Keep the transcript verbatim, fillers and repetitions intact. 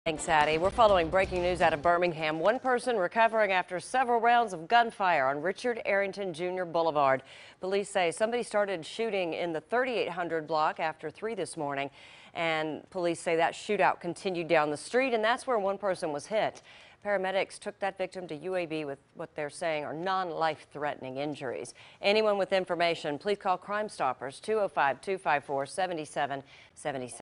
Thanks, Addie. We're following breaking news out of Birmingham. One person recovering after several rounds of gunfire on Richard Arrington Junior Boulevard. Police say somebody started shooting in the thirty-eight hundred block after three this morning, and police say that shootout continued down the street, and that's where one person was hit. Paramedics took that victim to U A B with what they're saying are non-life-threatening injuries. Anyone with information, please call Crime Stoppers two oh five, two five four, seven seven seven seven.